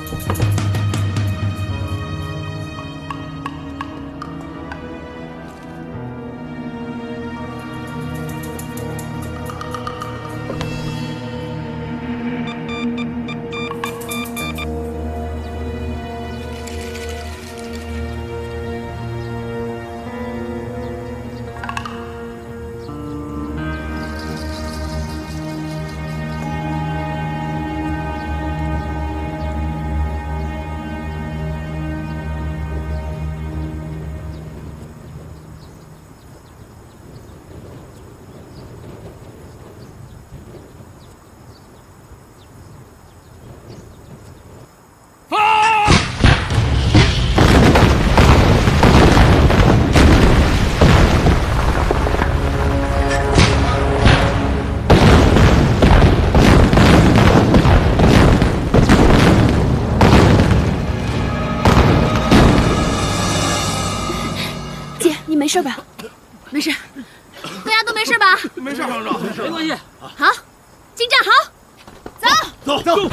没事吧？ 没事，大家都没事吧？ 没事，厂长， 没关系。 好，进站好，走， 走。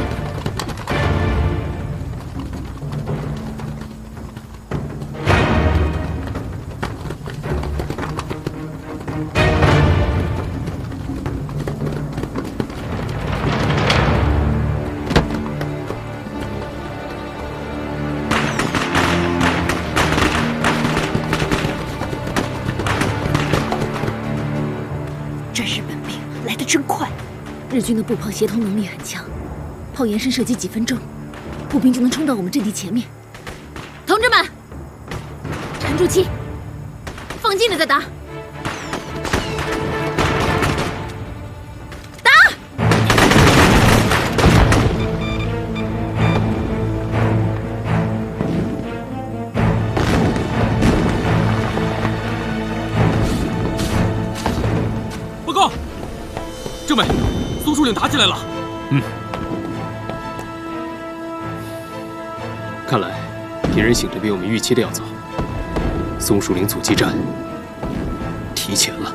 真快！ 日军的步炮协同能力很强，炮延伸射击几分钟，步兵就能冲到我们阵地前面。同志们，沉住气，放近了再打。打！ 报告。政委，松树岭打起来了。 看来敌人醒得比我们预期的要早。松树岭阻击战提前了。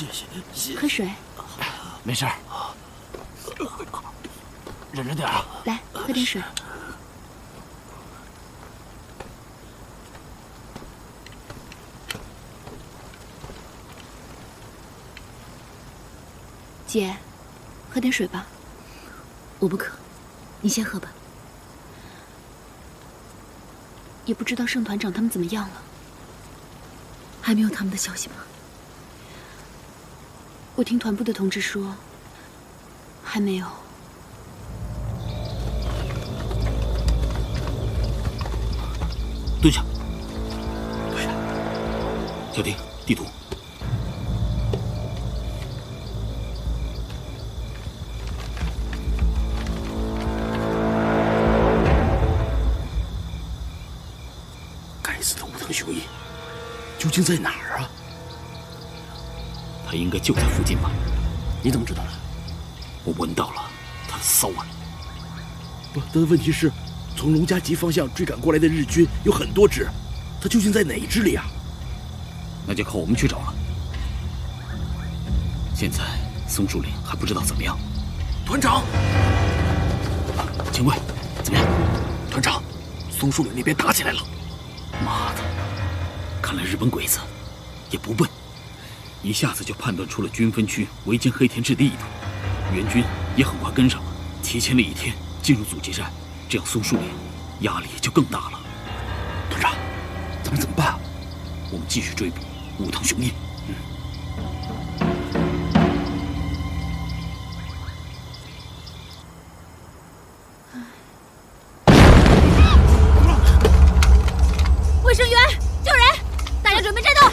谢谢。 喝水， 没事儿，忍着点啊。 来，喝点水。姐，喝点水吧。 我不渴，你先喝吧。 也不知道盛团长他们怎么样了。 还没有他们的消息吗？ 我听团部的同志说，还没有。 蹲下，蹲下。小丁，地图。该死的武藤雄一，究竟在哪儿啊？他应该就在附近吧？你怎么知道的？我闻到了他的骚味。不，但问题是，从龙家集方向追赶过来的日军有很多支，他究竟在哪一支里啊？那就靠我们去找了。现在松树岭还不知道怎么样。团长，警卫，怎么样？团长，松树岭那边打起来了。妈的，看来日本鬼子也不笨，一下子就判断出了军分区围歼黑田制的意图。援军也很快跟上了，提前了一天进入阻击战，这样松树岭压力就更大了。团长，咱们怎么办？我们继续追捕武藤雄一。 卫生员，救人！大家准备战斗！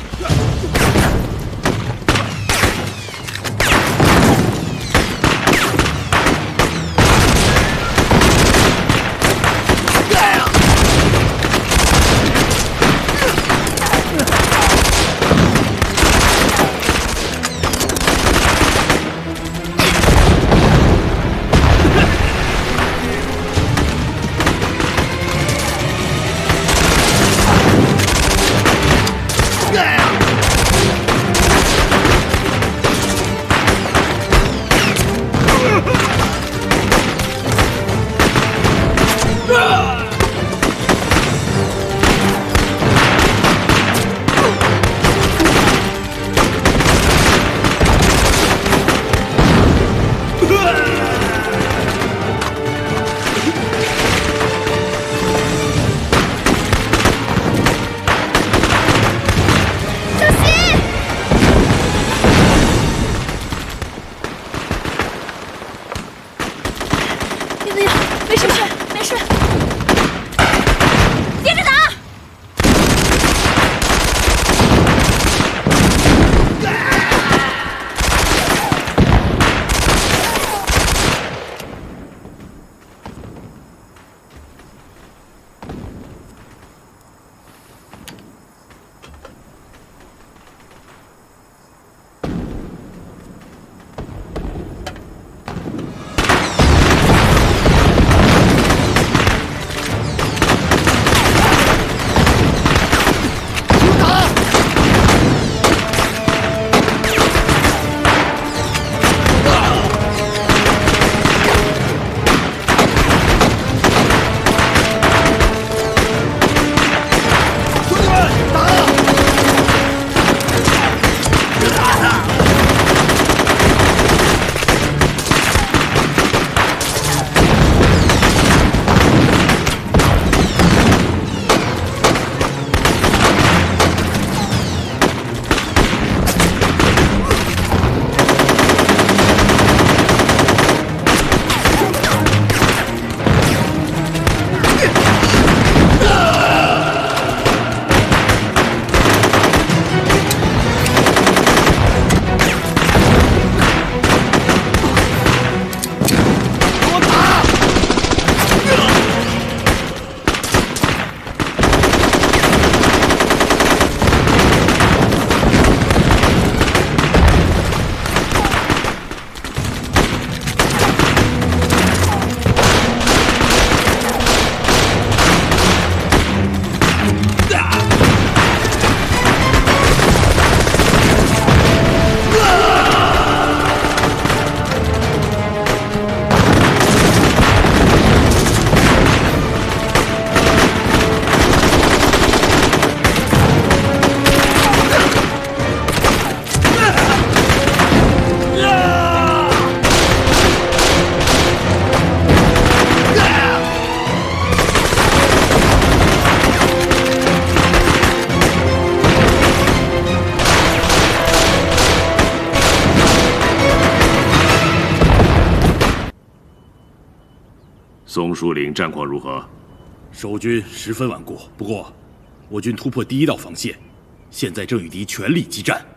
松树岭战况如何？ 守军十分顽固，不过我军突破第一道防线，现在正与敌全力激战。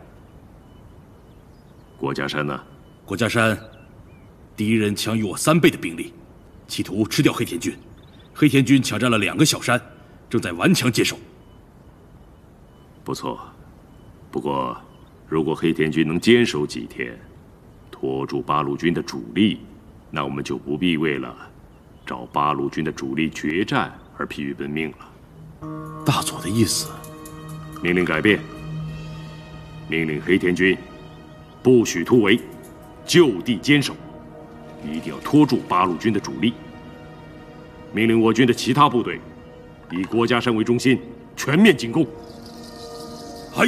郭家山呢？ 郭家山，敌人强于我3倍的兵力，企图吃掉黑田军。黑田军抢占了2个小山，正在顽强坚守。 不错，不过如果黑田军能坚守几天，拖住八路军的主力，那我们就不必为了找八路军的主力决战而疲于奔命了。 大佐的意思？ 命令改变，命令黑田军不许突围，就地坚守，一定要拖住八路军的主力。命令我军的其他部队以郭家山为中心，全面进攻。 嗨！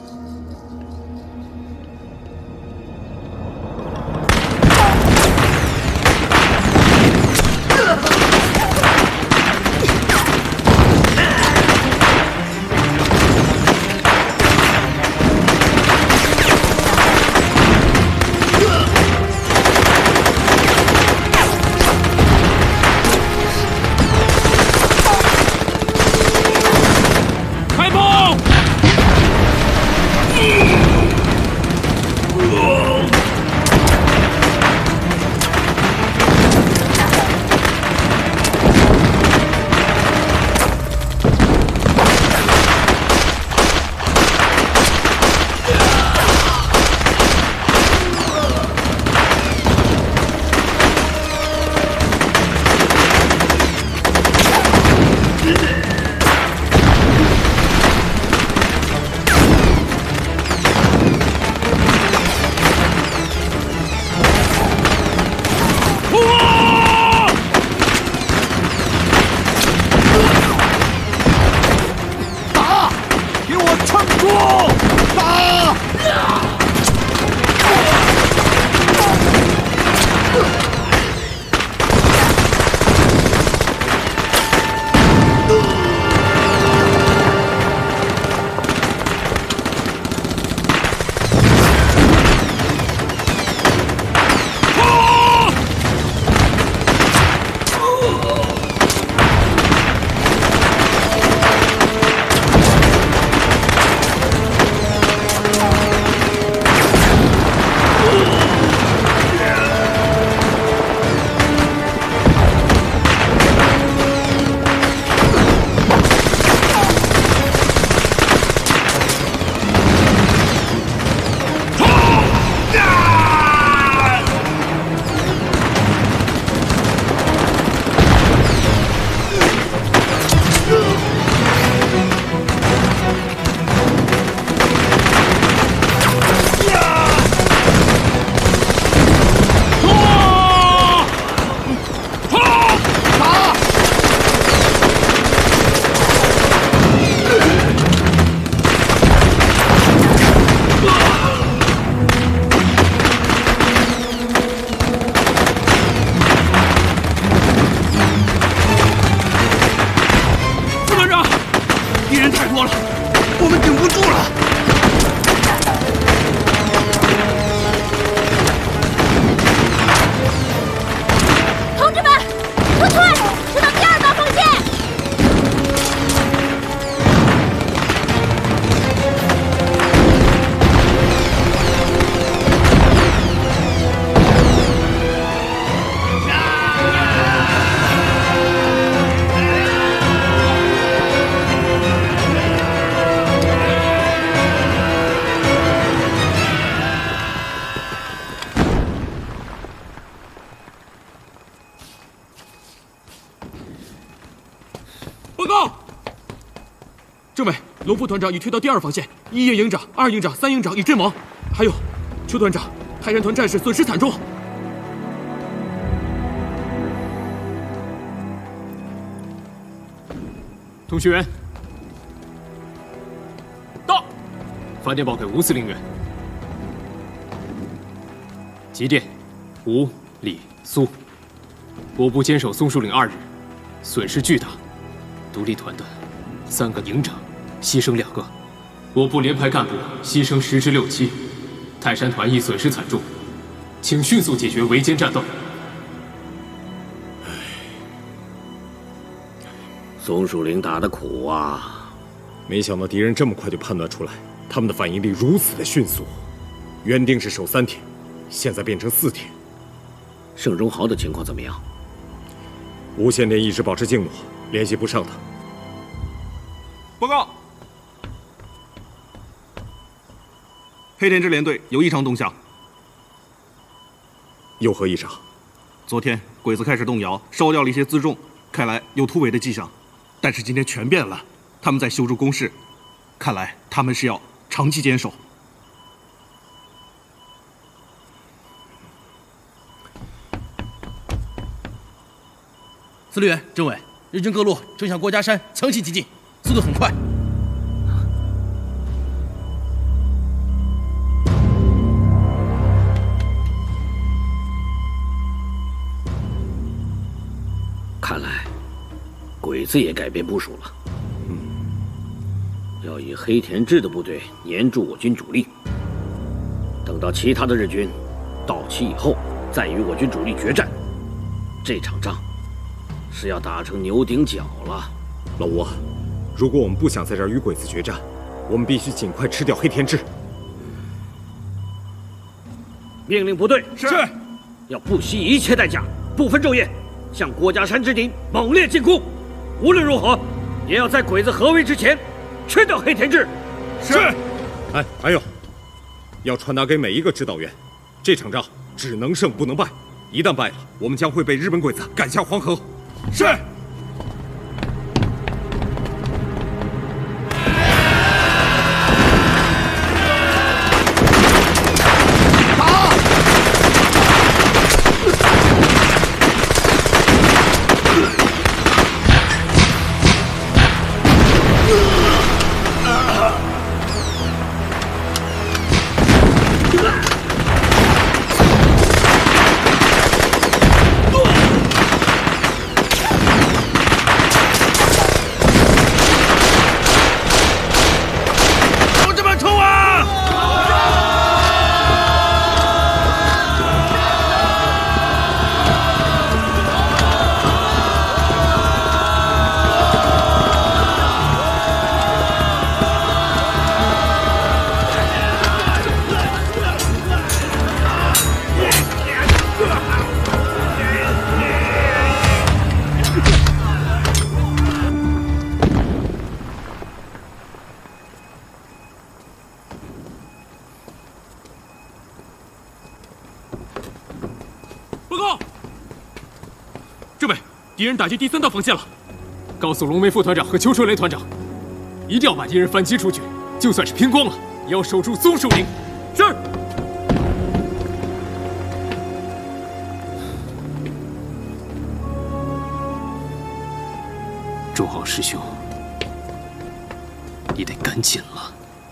政委，龙副团长已退到第2防线，1营营长、2营长、3营长已阵亡，还有邱团长，泰山团战士损失惨重。 通讯员到， 发电报给吴司令员。急电，吴、李、苏，我部坚守松树岭2日，损失巨大，独立团的3个营长牺牲2个，我部连排干部牺牲10至6、7，泰山团亦损失惨重，请迅速解决围歼战斗。 松树岭打得苦啊！ 没想到敌人这么快就判断出来，他们的反应力如此的迅速。原定是守3天，现在变成4天。 盛荣豪的情况怎么样？ 无线电一直保持静默，联系不上他。 报告，黑田支联队有异常动向。 有何异常？ 昨天鬼子开始动摇，烧掉了一些辎重，看来有突围的迹象。但是今天全变了，他们在修筑工事，看来他们是要长期坚守。 司令员、政委，日军各路正向郭家山强行急进，速度很快。 看来，鬼子也改变部署了。要以黑田志的部队黏住我军主力，等到其他的日军到齐以后，再与我军主力决战。这场仗是要打成牛顶角了。 老吴，如果我们不想在这儿与鬼子决战，我们必须尽快吃掉黑田志。 命令部队是， 要不惜一切代价，不分昼夜，向郭家山之顶猛烈进攻。无论如何，也要在鬼子合围之前吃掉黑田志。 是。 哎，还有，要传达给每一个指导员，这场仗只能胜不能败。一旦败了，我们将会被日本鬼子赶下黄河。 是。 敌人打击第3道防线了， 告诉龙梅副团长和邱春雷团长，一定要把敌人反击出去，就算是拼光了，也要守住松树岭。 是。 周浩师兄，你得赶紧了。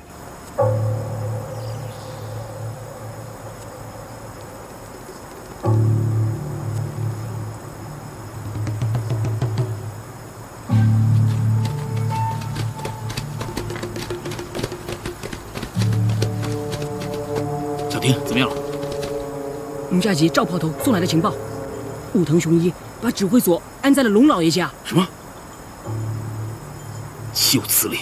怎么样了？ 吴家集赵炮头送来的情报，武藤雄一把指挥所安在了龙老爷家。 什么？岂有此理！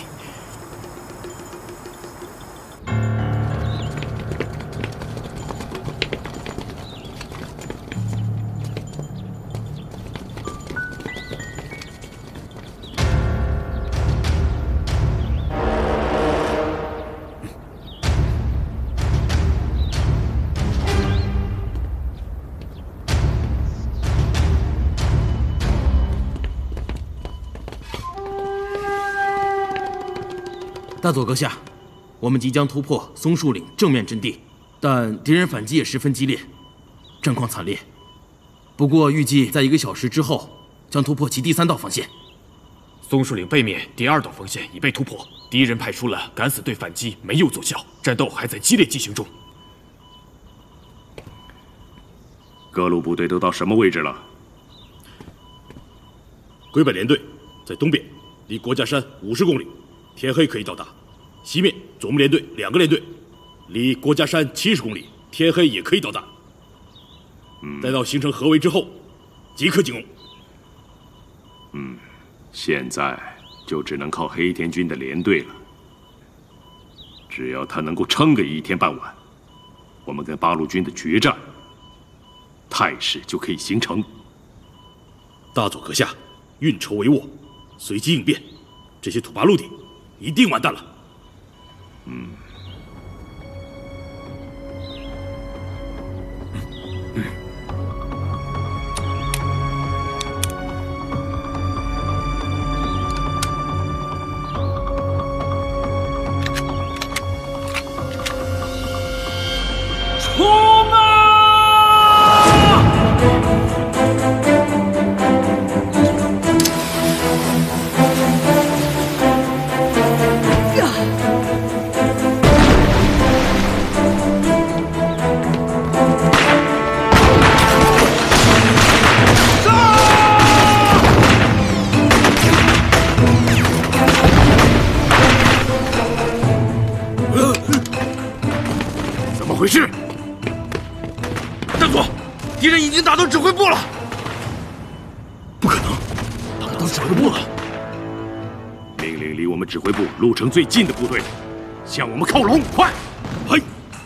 大佐阁下，我们即将突破松树岭正面阵地，但敌人反击也十分激烈，战况惨烈。不过预计在1个小时之后将突破其第3道防线。 松树岭背面第2道防线已被突破，敌人派出了敢死队反击，没有奏效，战斗还在激烈进行中。 各路部队都到什么位置了？ 鬼本联队在东边，离郭家山50公里，天黑可以到达。西面左木联队2个联队，离郭家山70公里，天黑也可以到达。待到形成合围之后，即刻进攻。 现在就只能靠黑田军的连队了。只要他能够撑个1天半晚，我们跟八路军的决战态势就可以形成。 大佐阁下，运筹帷幄，随机应变，这些土八路敌一定完蛋了。 怎么回事？大佐，敌人已经打到指挥部了。 不可能， 他们到指挥部了。 命令离我们指挥部路程最近的部队向我们靠拢，快！ 嘿！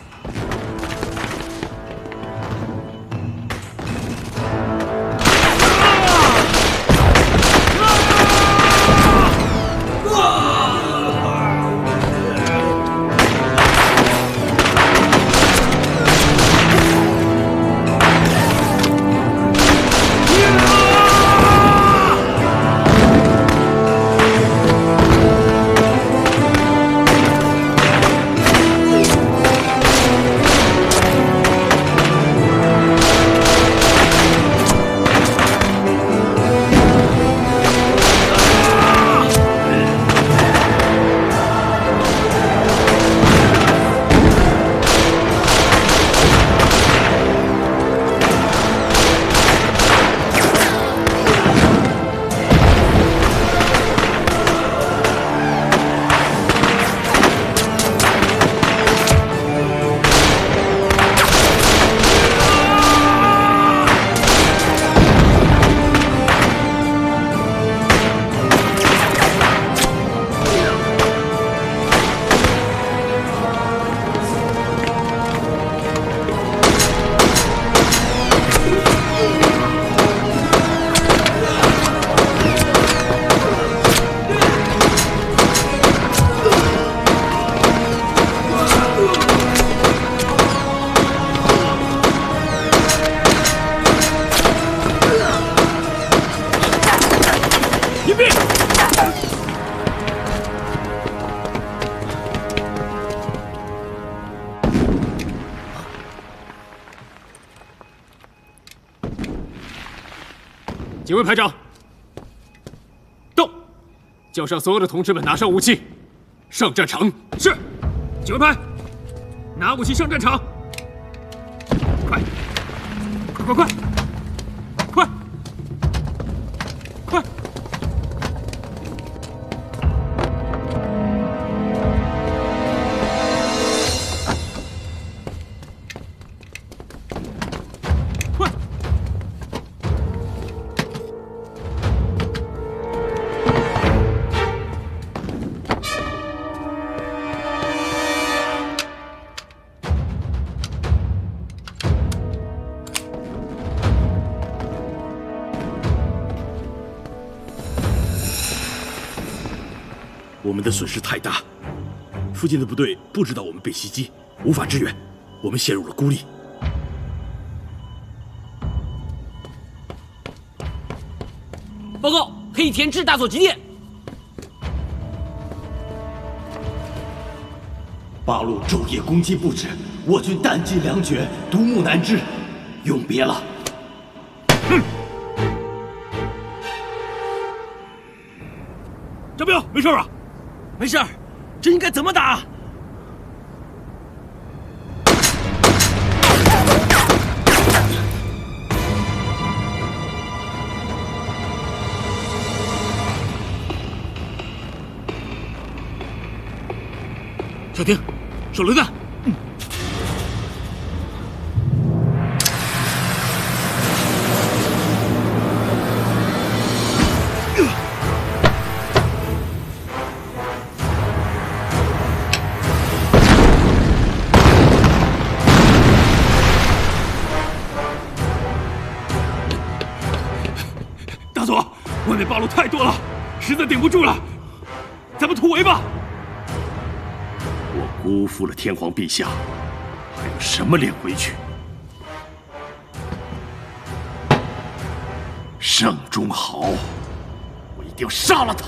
几位排长，到！叫上所有的同志们拿上武器，上战场。 是，几位排，拿武器上战场！快，快快快，快，快！快！ 我们的损失太大，附近的部队不知道我们被袭击，无法支援，我们陷入了孤立。 报告，黑田志大佐急电。 八路昼夜攻击不止，我军弹尽粮绝，独木难支，永别了。 张彪，没事吧？ 没事，这应该怎么打？ 小丁，手榴弹。 大佐，外面八路太多了，实在顶不住了，咱们突围吧。 我辜负了天皇陛下，还有什么脸回去？盛中豪，我一定要杀了他！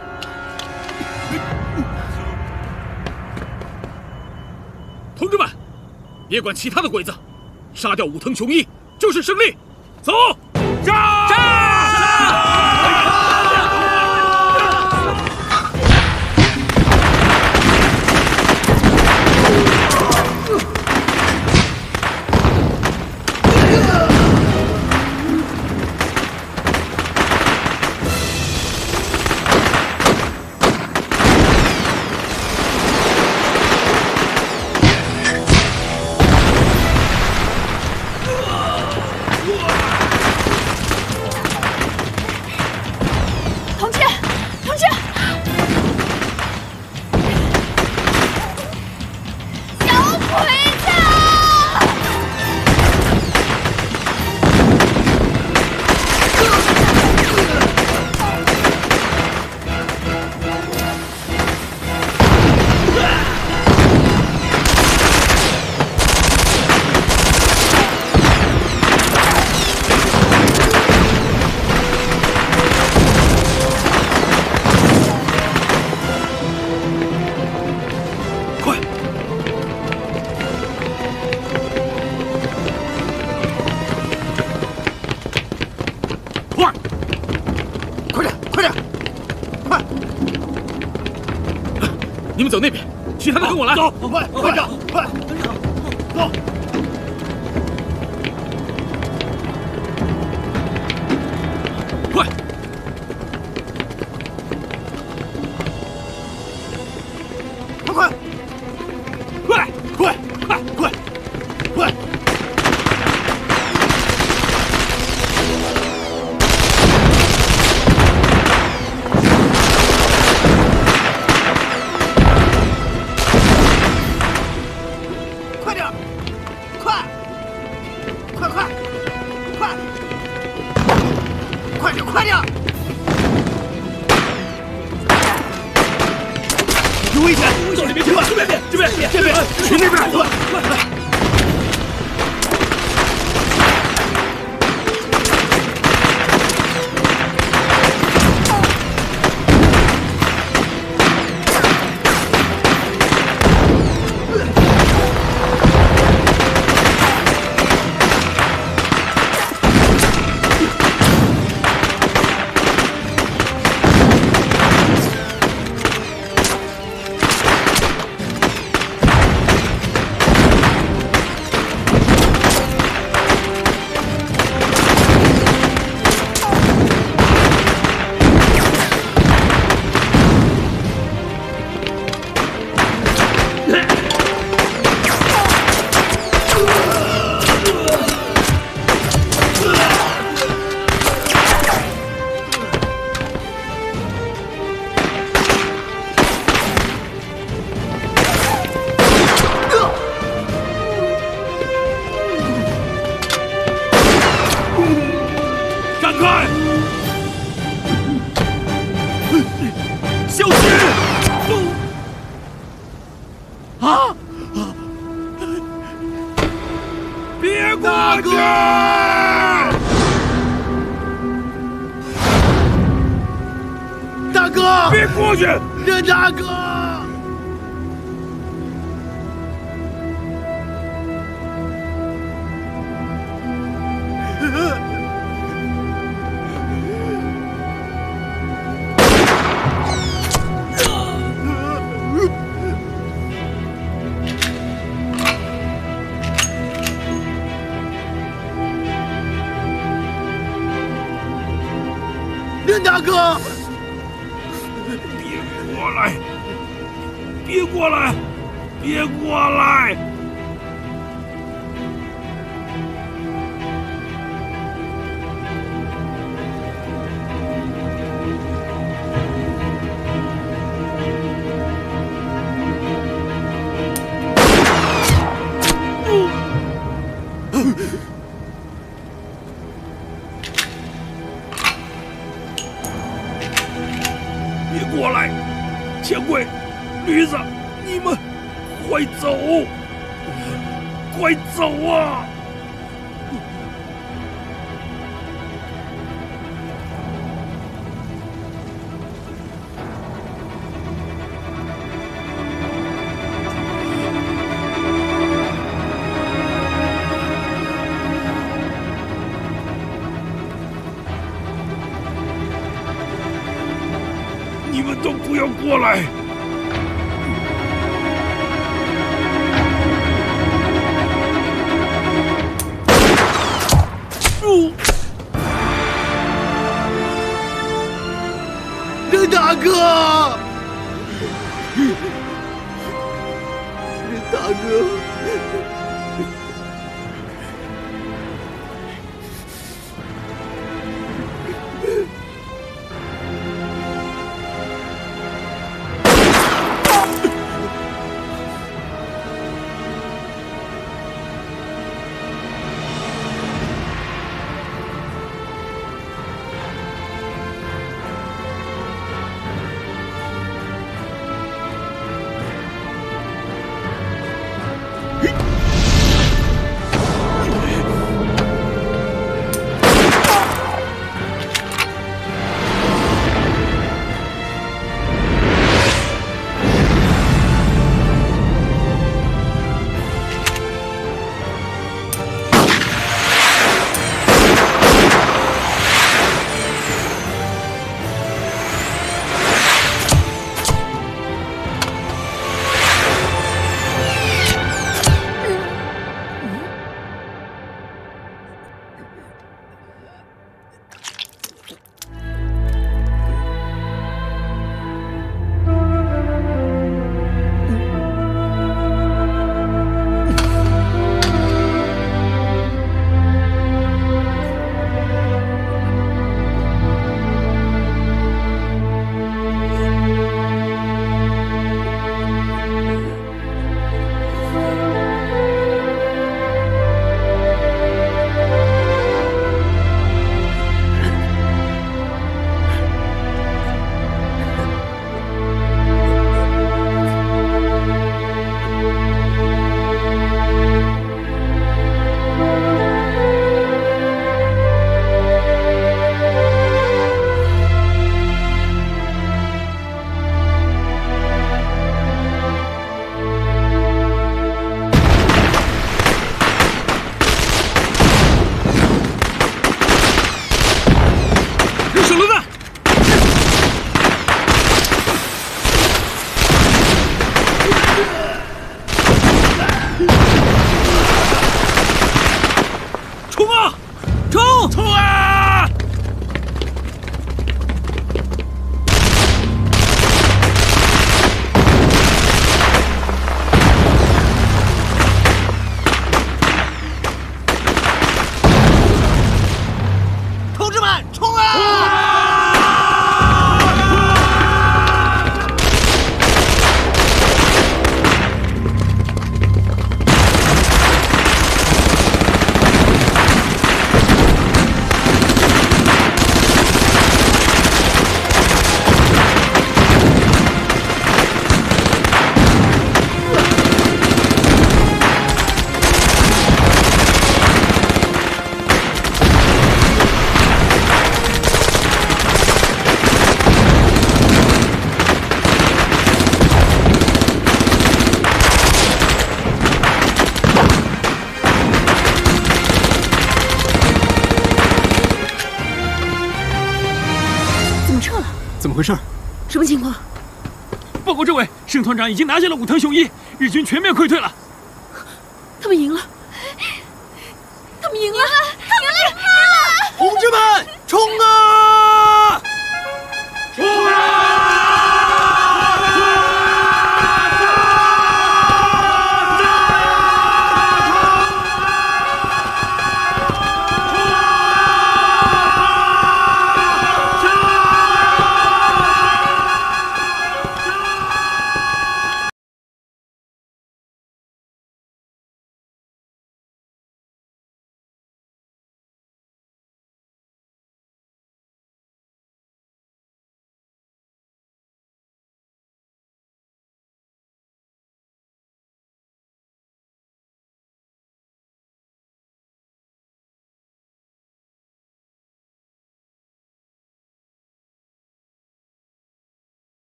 同志们，别管其他的鬼子，杀掉武藤雄一就是胜利！走，杀！你们走那边，其他的跟我来。走，快，快点，快，走。快，快，快，快，快，快，快！快点！有危险！到这边去！这边，这边，这边，去那边！快，快！别过去！任大哥！任大哥！ 过来！别过来！别过来！ 别过来！钱柜、驴子，你们快走！快走啊！你们都不要过来！ 任大哥，任大哥。 怎么回事？ 什么情况？ 报告政委，盛团长已经拿下了武藤雄一，日军全面溃退了。 他们赢了！他们赢了！ 同志们，冲啊！ 冲啊！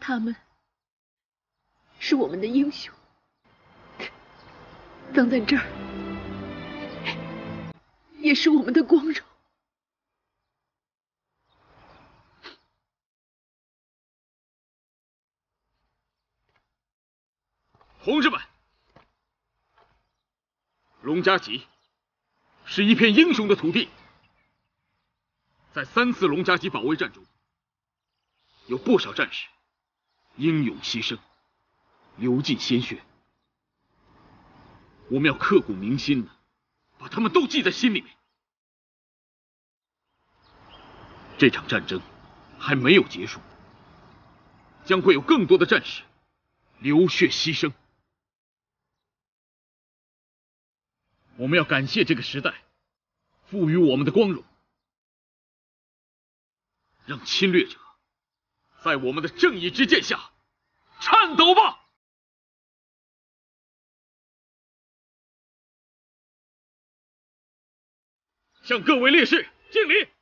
他们是我们的英雄，葬在这儿也是我们的光荣。 同志们，龙家集是一片英雄的土地，在3次龙家集保卫战中，有不少战士英勇牺牲，流尽鲜血。我们要刻骨铭心的把他们都记在心里面。这场战争还没有结束，将会有更多的战士流血牺牲。我们要感谢这个时代赋予我们的光荣，让侵略者在我们的正义之剑下颤抖吧！向各位烈士敬礼！